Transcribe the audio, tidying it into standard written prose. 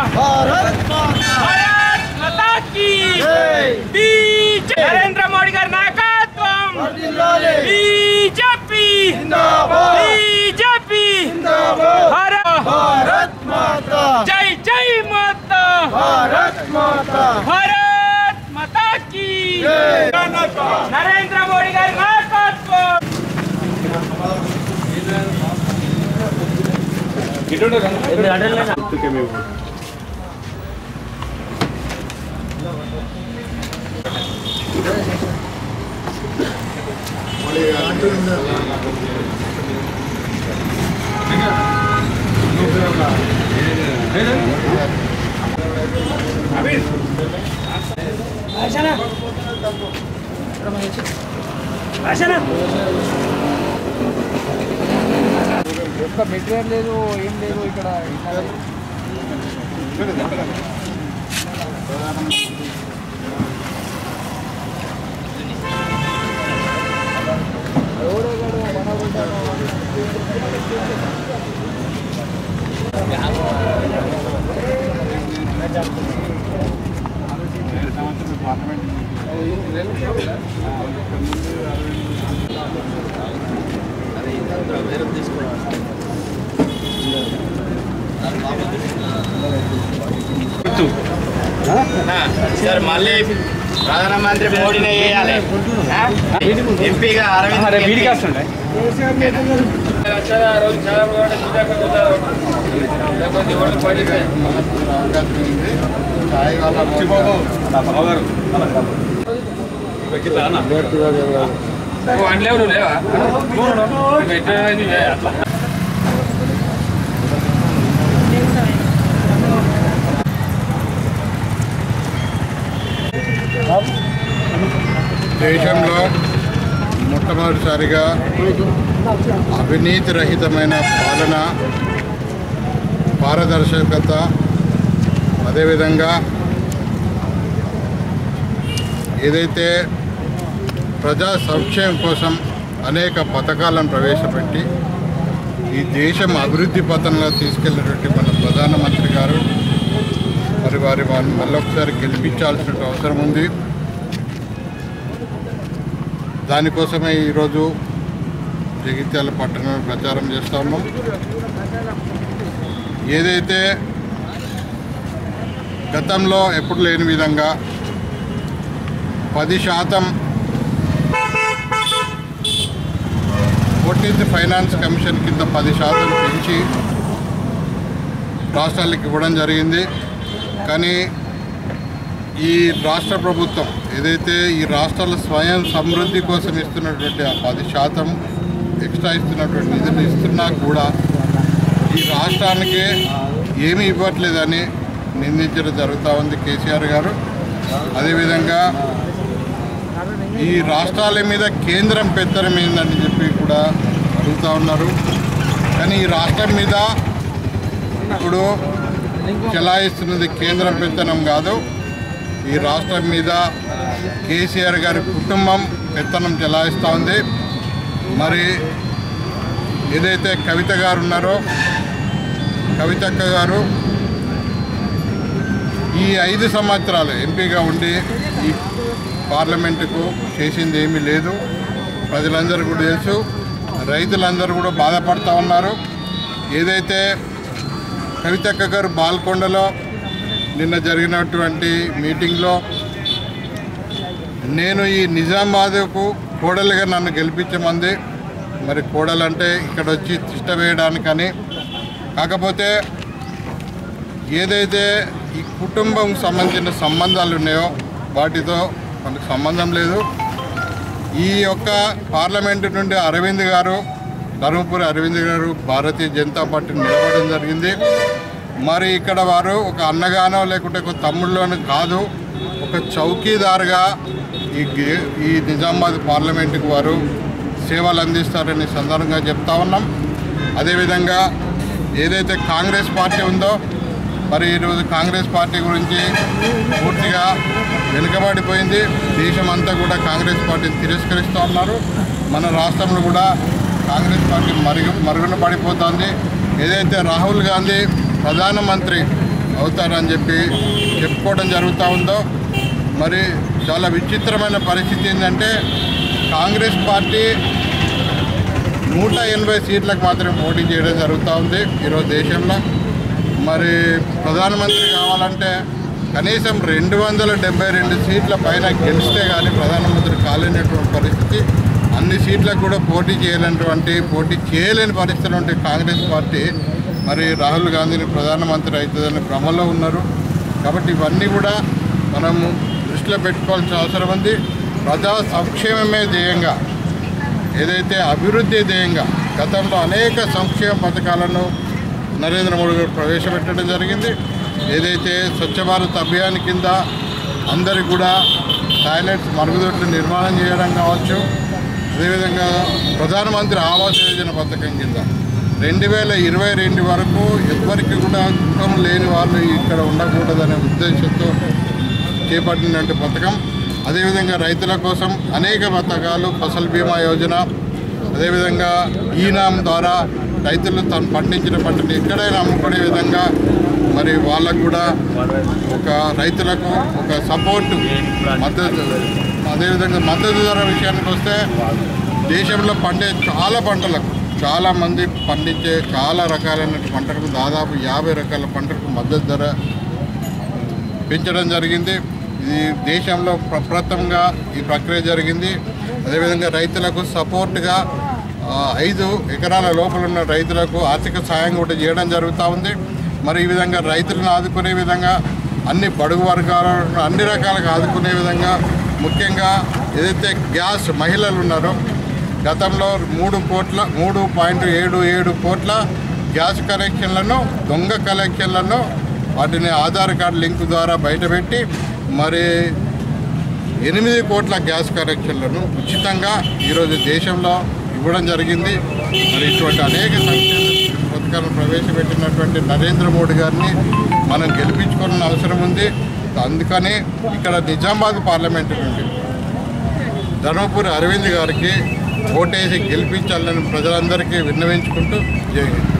भारत माता की बीजेपी नरेंद्र मोदी गाరి నాయకత్వం बीजेपी जिंदाबाद बीजेपी जिंदाबाद भारत माता जय जय माता भारत माता की नरेंद्र मोदी गाరి నాయకత్వం మెటీరియల్ లేదు ఏం లేదు ఇక్కడ सर मल्ली प्रधानमंत्री मोदी ने एमपी का దేశంలో మొట్టమొదటిసారిగా అవినీతి రహితమైన పాలన, పారదర్శకత, అదేవిధంగా ఏదైతే ప్రజా సంక్షేమం కోసం అనేక పథకాలను ప్రవేశపెట్టి ఈ దేశం అభివృద్ధి పథంలో తీసుకెళ్లినటువంటి మన ప్రధానమంత్రి గారు మరి వారిని మళ్ళొకసారి గెలిపించాల్సిన అవసరం ఉంది. దానికోసమే ఈరోజు జగిత్యాల పట్టణంలో ప్రచారం చేస్తూ ఉన్నాం. ఏదైతే గతంలో ఎప్పుడు లేని విధంగా 10% 14th ఫైనాన్స్ కమిషన్ కింద 10% పెంచి రాష్ట్రాలకు ఇవ్వడం జరిగింది. కానీ ఈ రాష్ట్ర ప్రభుత్వం ఏదైతే ఈ రాష్ట్రాల స్వయం సమృద్ధి కోసం ఇస్తున్నటువంటి ఆ 10% ఎక్స్ట్రా ఇస్తున్నటువంటి నిధులు ఇస్తున్నా కూడా ఈ రాష్ట్రానికి ఏమీ ఇవ్వట్లేదని నిందించడం జరుగుతూ ఉంది కేసీఆర్ గారు. అదేవిధంగా ఈ రాష్ట్రాల మీద కేంద్రం పెత్తనం ఏందని చెప్పి కూడా అడుగుతూ ఉన్నారు. కానీ ఈ రాష్ట్రం మీద ఇప్పుడు చెలాయిస్తున్నది కేంద్రం పెత్తనం కాదు, ఈ రాష్ట్రం మీద కేసీఆర్ గారి కుటుంబం పెత్తనం చెలాయిస్తూ ఉంది. మరి ఏదైతే కవిత గారు ఉన్నారో, కవితక్క గారు ఈ 5 సంవత్సరాలు ఎంపీగా ఉండి ఈ పార్లమెంటుకు చేసింది ఏమీ లేదు. ప్రజలందరూ కూడా తెలుసు, రైతులందరూ కూడా బాధపడుతూ ఉన్నారు. ఏదైతే కవితక్క గారు బాల్కొండలో నిన్న జరిగినటువంటి మీటింగ్లో నేను ఈ నిజామాబాద్కు కోడలుగా నన్ను గెలిపించమంది. మరి కోడలంటే ఇక్కడ వచ్చి తిష్ట వేయడానికని, కాకపోతే ఏదైతే ఈ కుటుంబం సంబంధించిన సంబంధాలు ఉన్నాయో వాటితో మనకు సంబంధం లేదు. ఈ యొక్క పార్లమెంటు నుండి అరవింద్ గారు, ధర్మపురి అరవింద్ గారు భారతీయ జనతా పార్టీని నిలబడడం జరిగింది. మరి ఇక్కడ వారు ఒక అన్నగానో లేకుంటే ఒక తమ్ముళ్ళనో కాదు, ఒక చౌకీదారుగా ఈ నిజామాబాద్ పార్లమెంటుకు వారు సేవలు అందిస్తారని సందర్భంగా చెప్తా ఉన్నాం. అదేవిధంగా ఏదైతే కాంగ్రెస్ పార్టీ ఉందో మరి ఈరోజు కాంగ్రెస్ పార్టీ గురించి పూర్తిగా వెనుకబడిపోయింది. దేశమంతా కూడా కాంగ్రెస్ పార్టీని తిరస్కరిస్తూ ఉన్నారు. మన రాష్ట్రంలో కూడా కాంగ్రెస్ పార్టీ మరుగున పడిపోతుంది. ఏదైతే రాహుల్ గాంధీ ప్రధానమంత్రి అవుతారని చెప్పి చెప్పుకోవడం జరుగుతూ ఉందో మరి చాలా విచిత్రమైన పరిస్థితి ఏంటంటే కాంగ్రెస్ పార్టీ 180 సీట్లకు మాత్రమే పోటీ చేయడం జరుగుతూ ఉంది ఈరోజు దేశంలో. మరి ప్రధానమంత్రి కావాలంటే కనీసం 272 సీట్ల పైన గెలిస్తే కానీ ప్రధానమంత్రి కాలేనటువంటి పరిస్థితి. అన్ని సీట్లకు కూడా పోటీ చేయలేని పరిస్థితులు ఉంటే కాంగ్రెస్ పార్టీ మరి రాహుల్ గాంధీని ప్రధానమంత్రి అవుతుందని భ్రమలో ఉన్నారు. కాబట్టి ఇవన్నీ కూడా మనము దృష్టిలో పెట్టుకోవాల్సిన అవసరం ఉంది. ప్రజా సంక్షేమమే ధ్యేయంగా, ఏదైతే అభివృద్ధి ధ్యేయంగా గతంలో అనేక సంక్షేమ పథకాలను నరేంద్ర మోడీ గారు ప్రవేశపెట్టడం జరిగింది. ఏదైతే స్వచ్ఛ భారత్ అభియాన్ కింద అందరికి కూడా టాయిలెట్స్ మరుగుదొడ్లు నిర్మాణం చేయడం కావచ్చు, అదేవిధంగా ప్రధానమంత్రి ఆవాస్ యోజన పథకం కింద 2022 వరకు ఎవరికి కూడా గృహం లేని వాళ్ళు ఇక్కడ ఉండకూడదనే ఉద్దేశంతో చేపట్టినటువంటి పథకం. అదేవిధంగా రైతుల కోసం అనేక పథకాలు, ఫసల్ బీమా యోజన, అదేవిధంగా ఈనాం ద్వారా రైతులు తను పండించిన పంటని ఎక్కడైనా అమ్ముకునే విధంగా మరి వాళ్ళకు కూడా ఒక రైతులకు ఒక సపోర్టు మద్దతు. అదేవిధంగా మద్దతు ధర విషయానికి వస్తే దేశంలో పండే చాలా పంటలకు చాలామంది పండించే చాలా రకాలైన పంటలకు దాదాపు 50 రకాల పంటలకు మద్దతు ధర పెంచడం జరిగింది. ఇది దేశంలో ప్రప్రథమంగా ఈ ప్రక్రియ జరిగింది. అదేవిధంగా రైతులకు సపోర్ట్గా 5 ఎకరాల లోపల ఉన్న రైతులకు ఆర్థిక సాయం కూడా చేయడం జరుగుతూ ఉంది. మరి ఈ విధంగా రైతులను ఆదుకునే విధంగా అన్ని బడుగు వర్గాలను అన్ని రకాలుగా ఆదుకునే విధంగా ముఖ్యంగా ఏదైతే గ్యాస్ మహిళలు ఉన్నారో గతంలో 3.77 కోట్ల గ్యాస్ కనెక్షన్లను దొంగ కనెక్షన్లను వాటిని ఆధార్ కార్డు లింక్ ద్వారా బయటపెట్టి మరి 8 కోట్ల గ్యాస్ కనెక్షన్లను ఉచితంగా ఈరోజు దేశంలో ఇవ్వడం జరిగింది. మరి ఇటువంటి అనేక సంక్షేమ పథకాలను ప్రవేశపెట్టినటువంటి నరేంద్ర మోడీ గారిని మనం గెలిపించుకోవాల్సిన అవసరం ఉంది. అందుకని ఇక్కడ నిజామాబాద్ పార్లమెంటు నుండి ధర్మపురి అరవింద్ గారికి ఓటేసి గెలిపించాలని ప్రజలందరికీ విన్నవించుకుంటూ జై హింద్.